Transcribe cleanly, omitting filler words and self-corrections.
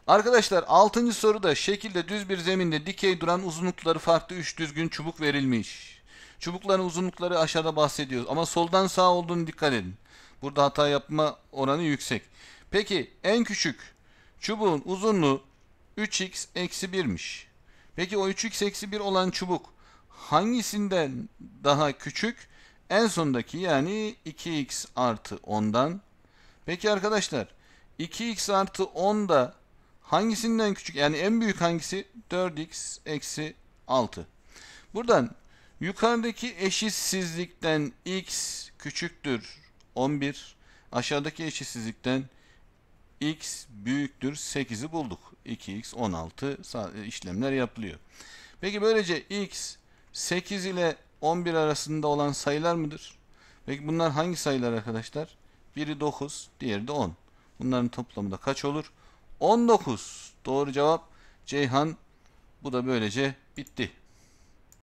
Arkadaşlar 6. soruda şekilde düz bir zeminde dikey duran uzunlukları farklı 3 düzgün çubuk verilmiş. Çubukların uzunlukları aşağıda bahsediyoruz ama soldan sağa olduğunu dikkat edin. Burada hata yapma oranı yüksek. Peki en küçük çubuğun uzunluğu 3x eksi 1'miş. Peki o 3x eksi 1 olan çubuk hangisinden daha küçük? En sondaki yani 2x artı 10'dan. Peki arkadaşlar 2x artı 10 da hangisinden küçük? Yani en büyük hangisi? 4x eksi 6. Buradan yukarıdaki eşitsizlikten x küçüktür 11. Aşağıdaki eşitsizlikten x büyüktür 8'i bulduk. 2x 16 işlemler yapılıyor. Peki böylece x 8 ile 11 arasında olan sayılar mıdır? Peki bunlar hangi sayılar arkadaşlar? Biri 9, diğeri de 10. Bunların toplamı da kaç olur? 19. Doğru cevap Ceyhan. Bu da böylece bitti.